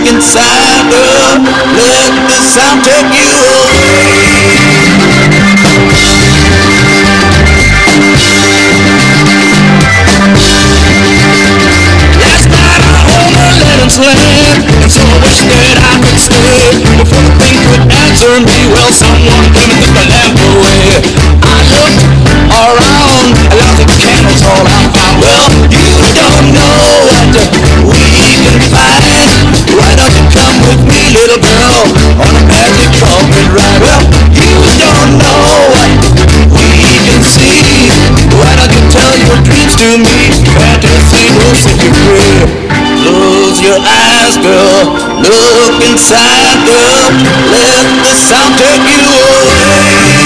inside, girl. Let the sound take you away. Last night I overlet and slept, and so I wish that I could stay. Before the thing could answer me, well, someone came and took the lamp away. I looked around, a lousy candles all I found. Well, you don't know what we can find. Why don't you come with me, little girl, on a magic carpet ride? Well, you don't know what we can see. Why don't you tell your dreams to me? Fantasy will set you free. Close your eyes, girl. Look inside, girl. Let the sound take you away.